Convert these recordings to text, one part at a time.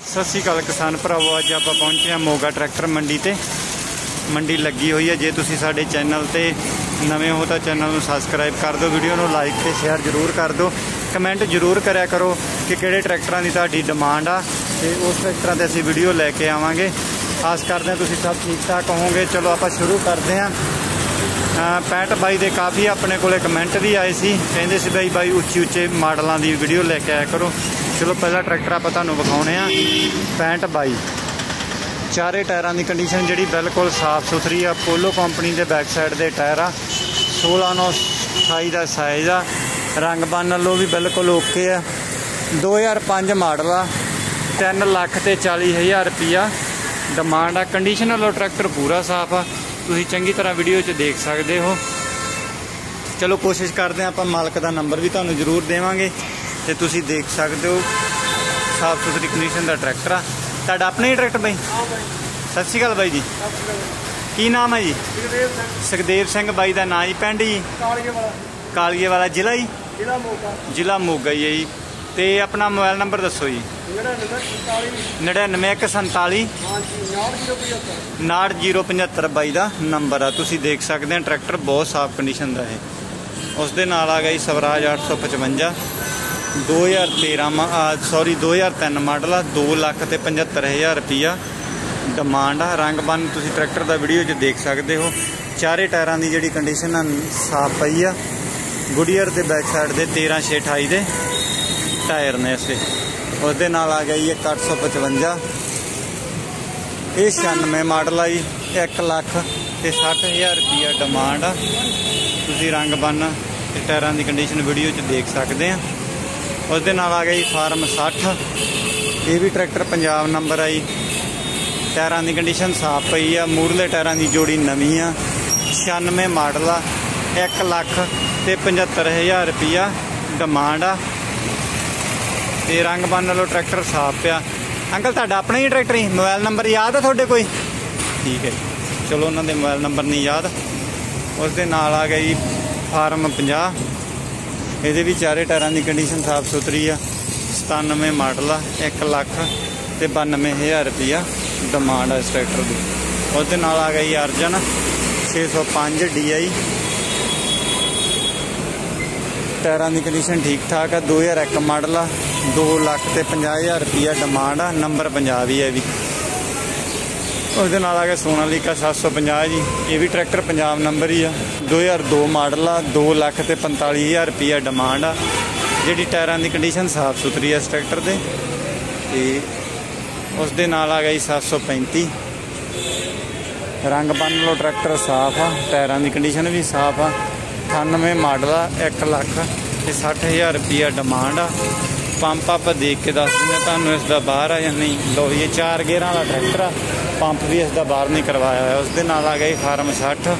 सत श्री अकाल किसान भरावो, अज आप पहुंचे हैं मोगा ट्रैक्टर मंडी ते। मंडी लगी हुई है। जे तुसी साडे चैनल ते नवे हो तो चैनल नूं सबसक्राइब कर दो, वीडियो नूं लाइक ते शेयर जरूर कर दो, कमेंट जरूर करया करो कि किहड़े ट्रैक्टरां दी तुहाडी डिमांड आ ते उस ट्रैक्टरां ते असीं वीडियो लैके आवांगे। आस करते हैं तुसी सब ठीक ठाक होवोगे। चलो आपां शुरू करते हैं। 65 दे काफ़ी अपने कोले कमेंट भी आए सी, कहंदे सी बाई उच्चे उच्चे मॉडलों की वीडियो लैके आया करो। चलो पहला ट्रैक्टर आप तुहानूं विखाउने आ 65। चारे टायरां की कंडीशन जी बिल्कुल साफ सुथरी आ। पोलो कंपनी के बैक साइड के टायर आ। 16/9/28 का साइज़ आ। रंग बन लो भी बिल्कुल ओके आ। 2005 मॉडल आ। 3,40,000 रुपया डिमांड आ। कंडीशन वालों ट्रैक्टर पूरा साफ आ, तुसीं चंगी तरह वीडियो च देख सकते हो। चलो कोशिश करते हैं आप मालक का नंबर भी तुहानूं जरूर देवांगे ते तुसीं देख सकते हो। साफ सुथरी कंडीशन का ट्रैक्टर आ। तुहाडा अपना ही ट्रैक्टर बाई? सत श्री अकाल बाई जी, की नाम है जी? सुखदेव सिंह बाई का नाम जी। पिंड जी कालीए वाला, जिला जी? जिला मोगा ही है जी। तो अपना मोबाइल नंबर दसो जी। 99 147 075 बाई का नंबर आ। तुसीं देख सकते हैं ट्रैक्टर बहुत साफ कंडीशन का है। उस दे नाल आ गया जी स्वराज 855 2003 मॉडल आ। 2,75,000 रुपया डिमांड आ। रंग बन तुसीं ट्रैक्टर का वीडियो च देख सकते हो। चारे टायरां की जिहड़ी कंडीशन आ साफ पई आ। गुडियर के बैक साइड के 13/6/28 के टायर ने इसे। उस दे नाल आ गया जी 855 ये 96 मॉडल आ जी। 1,60,000 रुपया डिमांड आ। तुसीं रंग बन टायरां की कंडीशन वीडियो च देख सकते हैं। उस दे नाल आ गया जी फार्म 60। ये भी ट्रैक्टर पंजाब नंबर आ जी। टायरां की कंडीशन साफ पई आ। मूरले टायरां की जोड़ी नवीं आ। 96 मॉडल आ। 1,75,000 रुपया डिमांड आ। ते रंग बन लो ट्रैक्टर साफ पिया। अंकल तुहाडा अपना ही ट्रैक्टर ही? मोबाइल नंबर याद है थोड़े कोई? ठीक है, चलो उन्होंने मोबाइल नंबर नहीं याद। उस दे नाल आ गया जी फार्म 50। ये भी चारे टायरां की कंडीशन साफ सुथरी आ। 97 मॉडल आ। 1,92,000 रुपया डिमांड आ इस ट्रैक्टर की। उस दे नाल आ गया जी अर्जन 605 DI। टायरां की कंडीशन ठीक ठाक है। 2001 मॉडल आ। 2,50,000 रुपया डिमांड आ। नंबर पंजाब ही है भी। उस दे नाल आ गया सोनालिका 750 जी। ये भी ट्रैक्टर पंजाब नंबर ही आ। 2002 मॉडल आ। 2,45,000 रुपया डिमांड आ। जी टायरां की कंडीशन साफ सुथरी है इस ट्रैक्टर से। उस दे नाल आ गया जी 735। रंग बन लो ट्रैक्टर साफ आ। टायरां की कंडीशन भी साफ आ। 98 मॉडल आ। 1,60,000 रुपया डिमांड आ। पंप आप देख के दस दें तुहानूं इसका बाहर आ या नहीं। लो ये 4 गेयरां वाला ट्रैक्टर आ। पंप भी इसका बाहर नहीं करवाया है। उस दे नाल आ गई फार्म 60।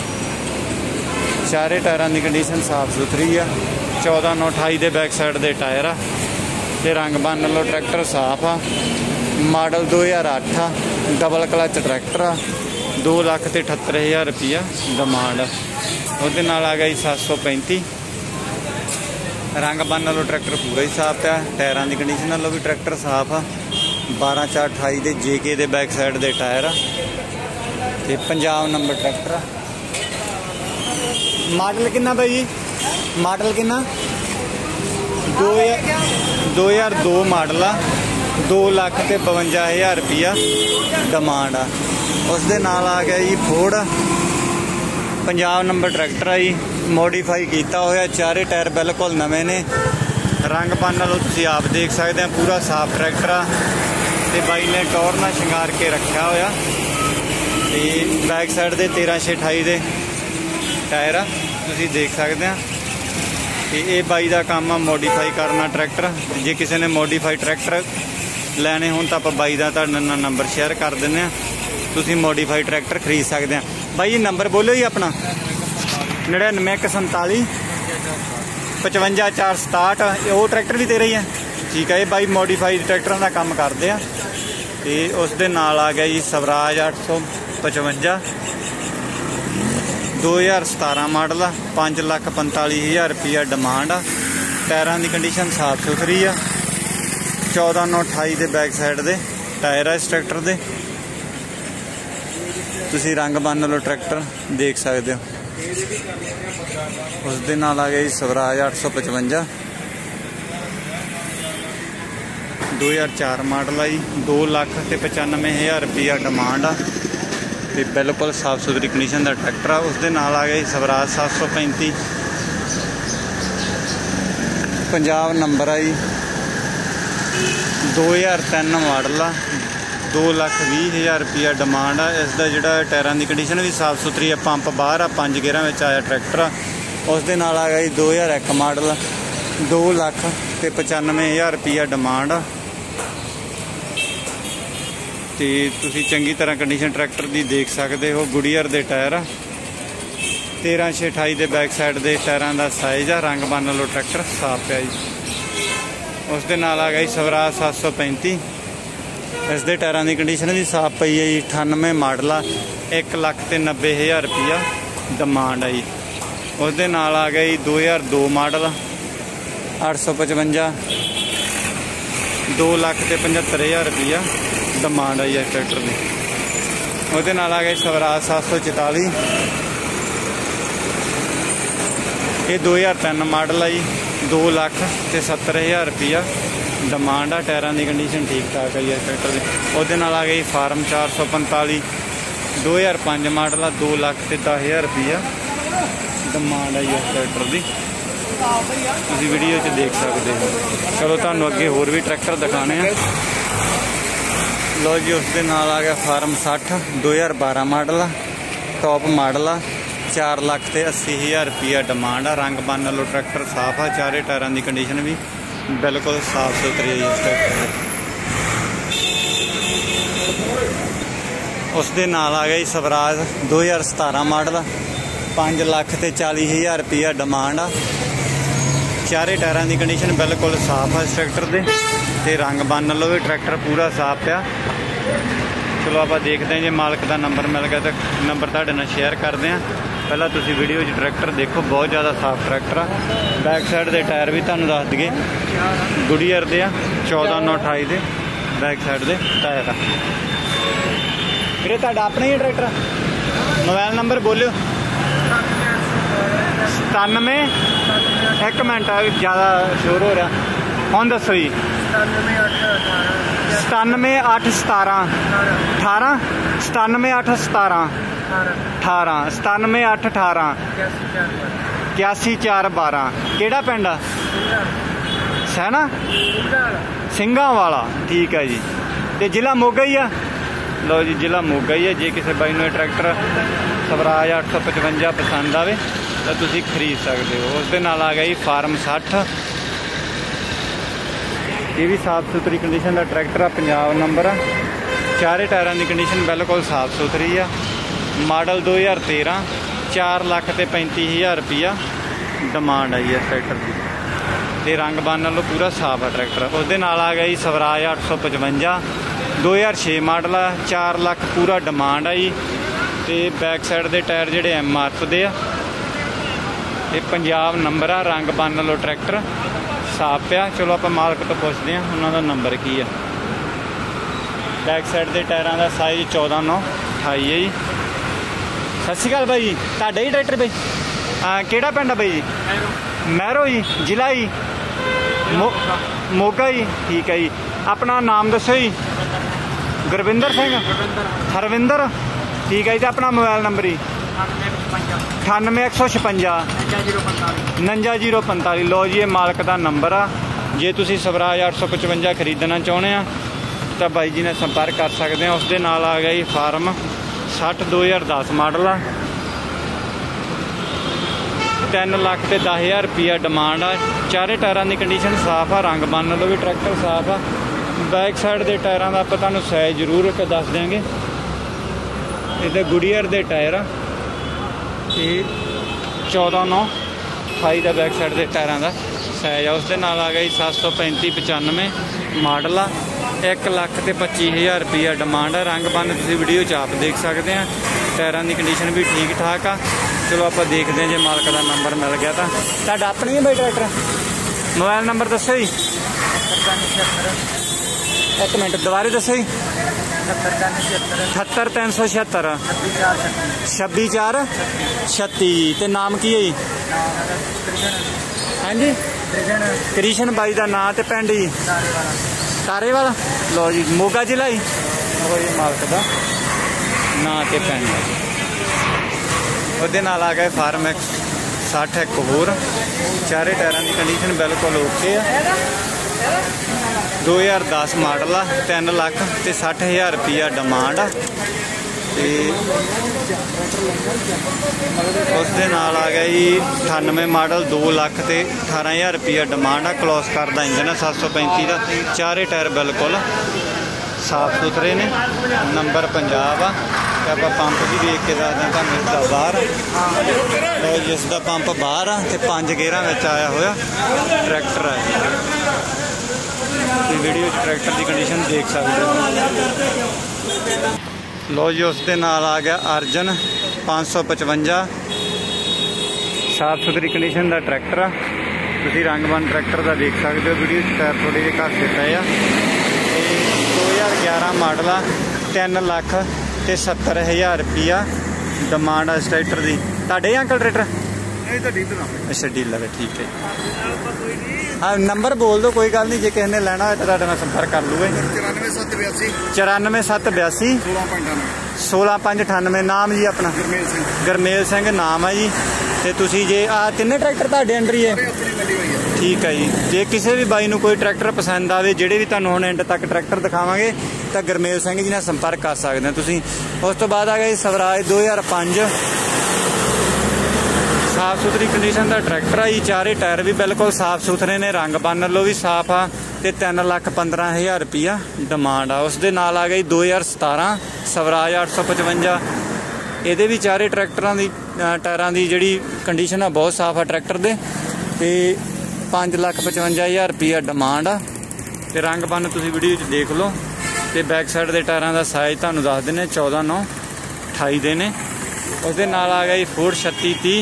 चारे टायरां की कंडीशन साफ सुथरी आ। 14/9/28 के बैक साइड के टायर आ। ते रंग बन लो ट्रैक्टर साफ आ। मॉडल 2008 आ। डबल क्लच ट्रैक्टर आ। 2,78,000 रुपया डिमांड आ। उस दे नाल आ गई 735। रंग बन लो ट्रैक्टर पूरा ही साफ है। टायरां की कंडीशन लो भी ट्रैक्टर साफ आ। 12/4/28 के JK के बैक साइड के टायर आ। ते पंजाब नंबर ट्रैक्टर आ। मॉडल कितना भाई जी? मॉडल कितना? 2002 मॉडल आ। 2,52,000 रुपया डिमांड आ। उस दे नाल आ गया जी फोर्ड पंजाब नंबर ट्रैक्टर आ जी। मॉडिफाई किया होया। चारे टायर बिल्कुल नवे ने। रंग बन लो तुसीं आप देख सकते हैं। पूरा साफ ट्रैक्टर आ। ते बाई ने टौर नाल शिंगार के रखा होया। ते बैक साइड के 13/6/28 के टायर आ। तुसीं देख सकते हैं। ते ये बाई का काम आ मॉडिफाई करना ट्रैक्टर। जे किसी ने मॉडिफाई ट्रैक्टर लैने होण तां आपां बाई दा तुहाडे नाल नंबर शेयर कर दिंदे आ। तुसीं मॉडिफाई ट्रैक्टर खरीद सकते हैं। बाई जी नंबर बोलो जी अपना। 99 147 55 467। वो ट्रैक्टर भी तेरा ही है? ठीक है। ये बाई मॉडिफाई ट्रैक्टरों का काम करते हैं। तो उस दे नाल आ गया जी स्वराज 855 2017 मॉडल आ। 5,45,000 रुपया डिमांड आ। टायरां की कंडीशन साफ सुथरी आ। 14928 ਦੇ ਬੈਕ ਸਾਈਡ ਦੇ ਟਾਇਰ ਆ ਇਸ ਟਰੈਕਟਰ ਦੇ। ਤੁਸੀਂ ਰੰਗ ਬੰਨ ਲਓ ਟਰੈਕਟਰ ਦੇਖ ਸਕਦੇ ਹੋ। ਉਸ ਦੇ ਨਾਲ ਆ ਗਿਆ ਜੀ ਸਵਰਾਜ 855 2004 ਮਾਡਲ ਆ ਜੀ। 2,95,000 रुपया डिमांड आ ਤੇ ਬਿਲਕੁਲ ਸਾਫ ਸੁਥਰੀ ਕੰਡੀਸ਼ਨ ਦਾ ਟਰੈਕਟਰ ਆ। ਉਸ ਦੇ ਨਾਲ ਆ ਗਿਆ ਜੀ ਸਵਰਾਜ 735 ਪੰਜਾਬ ਨੰਬਰ ਆ ਜੀ। 2003 ਮਾਡਲ ਆ। 2,20,000 रुपया डिमांड आ। इस दा जिहड़ा टायरां दी कंडीशन भी साफ सुथरी है। पंप बाहर आ, 5 गेयरां विच आया ट्रैक्टर आ। उस दे नाल आ गया जी 2001 माडल 2,95,000 रुपया डिमांड आ। ते तुसीं चंगी तरह कंडीशन ट्रैक्टर दी देख सकते हो। गुडियर दे टायर आ। 13/6/28 दे बैक साइड दे टायरां दा साइज आ। रंग बन लो ट्रैक्टर साफ पिया जी। उस दे नाल आ गया जी सवराज 735 इस दे टायरां दी कंडीशन भी साफ पई है जी। 98 माडल आ। 1,90,000 रुपया डिमांड है जी। उस दे नाल आ गया जी 2002 माडल 855 2,75,000 रुपया डिमांड आई है ट्रैक्टर की। उस नाल आ गया सवराज 744 ये 2003 माडल है जी। 2,70,000 रुपया डिमांड आ। टायरां की कंडीशन ठीक ठाक आई है ट्रैक्टर की। उस नाल आ गई फार्म 445 2005 माडल आ। 2,10,000 रुपया डिमांड आई है ट्रैक्टर की। तुसीं वीडियो च देख सकते हो। चलो तुहानूं अगे होर भी ट्रैक्टर दिखाने हैं। लो जी उस दे नाल आ गया फार्म 60 2012 माडल आ। टॉप माडल आ। 4,80,000 रुपया डिमांड आ। रंग बन लो ट्रैक्टर साफ आ। चारे टायरां की कंडीशन भी बिल्कुल साफ सुथरी है इस ट्रैक्टर। उस दे नाल आ गया सवराज 2017 माडल 5,40,000 रुपया डिमांड आ। चारे टायरां की कंडीशन बिल्कुल साफ है इस ट्रैक्टर दे। ते रंग बन लो भी ट्रैक्टर पूरा साफ पिया। चलो आप देखते हैं जो मालक का नंबर मिल गया तो नंबर तुहाडे नाल शेयर करते हैं। पहला तुसीं वीडियो ट्रैक्टर देखो बहुत ज़्यादा साफ ट्रैक्टर आ। बैक साइड के टायर भी तुहानूं दस दईए गुडियर दे आ। 14/9/28 दे बैक साइड के टायर आ। ਵੀਰੇ ਤੁਹਾਡਾ ਆਪਣਾ ਹੀ ट्रैक्टर मोबाइल नंबर बोलियो 97 एक मिनट ज़्यादा शोर हो रहा ਹੁਣ दसो जी 97,817 18 97,817 18 97,818 81,412 ਕਿਹੜਾ ਪਿੰਡ ਆ ਸੈਨਾ ਸਿੰਘਾਂ ਵਾਲਾ। ठीक है जी। ਤੇ ਜ਼ਿਲ੍ਹਾ ਮੋਗਾ ਹੀ ਆ। लो जी जिला मोगा ही है। जे किसी बाई नूं ट्रैक्टर सवराज 855 पसंद आवे तो तुसीं खरीद सकते हो। उस दे नाल आ गया जी फार्म 60 ये भी साफ सुथरी कंडीशन का ट्रैक्टर आ। पंजाब नंबर आ। चारे टायरां की कंडीशन बिल्कुल साफ सुथरी आ। मॉडल 2013 4,35,000 रुपया डिमांड आई है ट्रैक्टर की। ते रंग बन लो पूरा साफ है ट्रैक्टर। उस दे नाल आ गया जी सवराज 855 2006 मॉडल आ। 4 लाख पूरा डिमांड आई। तो बैक साइड के टायर जोड़े MRF दे आ। पंजाब नंबर आ। रंग बन लो ट्रैक्टर साफ पिया। चलो आप मालक तो पुछते हैं उन्होंने नंबर की है। बैक साइड के टायरों का साइज 14/9/28 है जी। सत श्री अकाल भाई जी। तुहाडा ही ट्रैक्टर भाई किहड़ा पिंड है भाई जी? महरो जी। जिला जी मोगा जी। ठीक है जी। अपना नाम दसो जी। गुरविंदर सिंह हरविंदर। ठीक है जी। अपना मोबाइल नंबर जी 98,156 49,045। लो जी ये मालक का नंबर आ। जे तुसी सवराज 855 खरीदना चाहते हैं तो बाई जी ने संपर्क कर सकते हैं। उस दे नाल आ गया जी फार्म 60 2010 मॉडल आ। 3,10,000 रुपया डिमांड आ। चारे टायरां की कंडीशन साफ आ। रंग बन लो भी ट्रैक्टर साफ आ। बैक साइड के टायरों का आप तुहानूं साइज जरूर दस देंगे। ये गुडियर के टायर आ। 14/9/28 का बैक साइड के टायरों का साइज आ। उस दे नाल आ गई 735/95 मॉडल आ। 1,25,000 रुपया डिमांड है। रंग बन तुसीं वीडियो च आप देख सकते हैं। टायरों की कंडीशन भी ठीक ठाक आ। चलो आप देखते हैं जो मालक का नंबर मिल गया तो तुहाडा अपना ही भाई ट्रैक्टर मोबाइल नंबर दसो जी। एक मिनट दोबारे दसो जी। 78376 26/4/36 ते नाम की है जी? हाँ जी कृष्ण बाई का नाम ते पिंड जी तारे वाला। लो जी मोगा जिला जी। वो जी मालक का नाम ते पिंड ਉਹਦੇ ਨਾਲ आ गए फार्म एक्स 60 एक होर। चारे टायरों की कंडीशन बिल्कुल ओके है। 2010 मॉडल आ। 3,60,000 रुपया डिमांड आ। उसके नाल आ गया जी 98 मॉडल 2,18,000 रुपया डिमांड आ। क्रॉस करदा इंजन है 735 का। चारे टायर बिल्कुल साफ सुथरे ने। नंबर पंजाब आ। आप पंप भी देख के दसदा तुहानू इसका बाहर। जिसका पंप बाहर आ ते 5 गेयरां विच आया होया ट्रैक्टर है। वीडियो ट्रैक्टर की कंडीशन देख सकते हो। लो जी उसके नाल आ गया अर्जन 555 साफ सुथरी कंडीशन का ट्रैक्टर आ। तुसीं रंगबन ट्रैक्टर का देख सकते हो। वीडियो टायर थोड़े जे घट से पे आ। 2011 मॉडल आ। 3,70,000 रुपया डिमांड आ इस ट्रैक्टर की। तुहाडे अंकल ट्रैक्टर? अच्छा डीलर है ठीक है। हाँ नंबर बोल दो कोई गल नहीं। जे किसी ने लेना हो तो तुहाडे नाल संपर्क कर लूगा। 94,782 16,598। नाम जी अपना? गरमेल सिंह नाम है जी। तो तुसीं जे आ तिन्ने ट्रैक्टर तुहाडे अंडर ही है? ठीक है जी। जे किसी भी बाई नूं कोई ट्रैक्टर पसंद आवे जेडे भी तुहानूं हुण एंड तक ट्रैक्टर दिखावांगे तो गरमेल सिंह जी नाल संपर्क कर सकते हैं तुसीं। उस तो बाद आ गया जी स्वराज 2005 साफ सुथरी कंडीशन का ट्रैक्टर आ जी। चारे टायर भी बिल्कुल साफ सुथरे ने। रंग बन लो भी साफ आ। ते 3,15,000 रुपया डिमांड आ। उस दे नाल आ गई 2017 स्वराज 855। ਇਹਦੇ भी चारे ट्रैक्टरां दी टायरां दी जिहड़ी कंडीशन आ बहुत साफ आ ट्रैक्टर दे। ते 5,55,000 रुपया डिमांड आ। ते रंग बन तुसीं वीडियो च देख लो। ते बैक साइड दे टायरां दा साइज तुहानूं दस दिंदे 14,928 दे ने। उसदे नाल आ गया जी फोर्ड 3630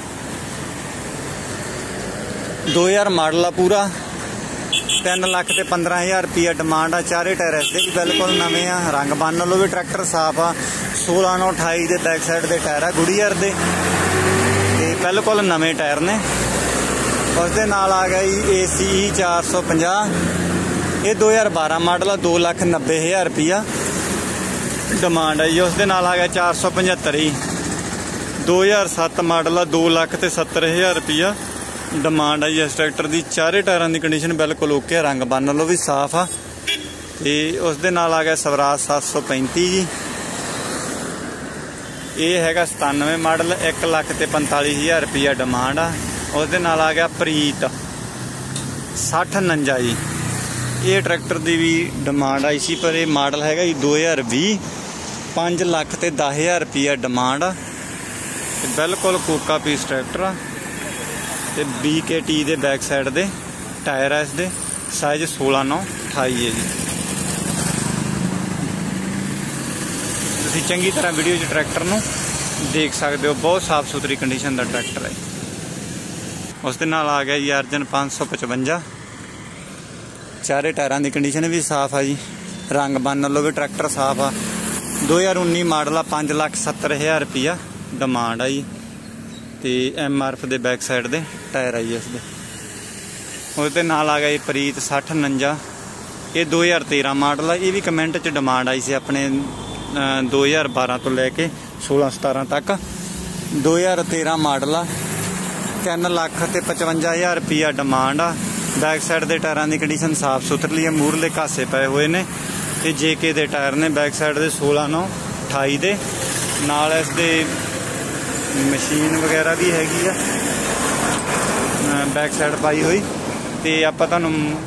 2000 मॉडल आ पूरा। 3,15,000 रुपया डिमांड आ। चारे टायर इसके भी बिल्कुल नवे आ। रंग बन लो भी ट्रैक्टर साफ आ। 16,928 के बैक साइड के टायर आ गुड़ीयर दे ते बिल्कुल नवे टायर ने। उसके नाल आ गया जी ACE 450 ये 2012 मॉडल आ। 2,90,000 रुपया डिमांड है जी। उसके नाल आ गया 475 2007 मॉडल आ। 2,70,000 रुपया डिमांड है जी इस ट्रैक्टर की। चारे टायरों की कंडीशन बिल्कुल ओके है। रंग बन लो भी साफ आ। ते उसके नाल आ गया स्वराज 735 जी। ये हैगा 97 मॉडल 1,45,000 रुपया डिमांड आ। उसके नाल आ गया प्रीत 6049 जी। ये ट्रैक्टर की भी डिमांड आई सी पर यह मॉडल हैगा जी 2020 5,10,000 रुपया डिमांड आ। बिल्कुल कोका पीस ट्रैक्टर आ। ते BKT दे बैक साइड दे टायर है इसके। साइज 16,928 है जी। तुसीं चंगी तरह वीडियो च ट्रैक्टर नूं देख सकते हो। बहुत साफ सुथरी कंडीशन का ट्रैक्टर है। उसके नाल आ गया जी अर्जन 555 चारे टायरों की कंडीशन भी साफ है जी। रंग बन लो भी ट्रैक्टर साफ आ। 2019 मॉडल आ। 5,70,000 रुपया डिमांड आ जी। तो MRF के बैक साइड के टायर आई इसके। उसके नाल आ गया प्रीत 6049 ये 2013 मॉडल आ। ये भी कमेंट च डिमांड आई सी अपने 2012 तो लैके 16-17 तक। 2013 मॉडल आ। 3,55,000 रुपया डिमांड आ। बैक साइड के टायरों की कंडीशन साफ सुथरी है। मूरले घासे पे हुए ने। ते JK के टायर ने बैक साइड के 16,928 दे नाल इसके मशीन वगैरह भी हैगी आ बैक साइड पाई हुई। तो आपां तुहानूं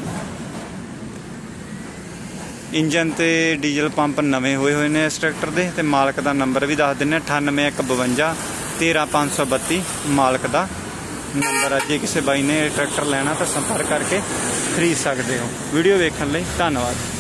इंजन ते डीजल पंप नवे होए ने इस ट्रैक्टर दे। ते मालक का नंबर भी दस दिंदे 98 152 13 532 मालक का नंबर है। जे किसी बाई ने ट्रैक्टर लेना तो संपर्क करके खरीद सकते हो। वीडियो देखने लई धन्नवाद।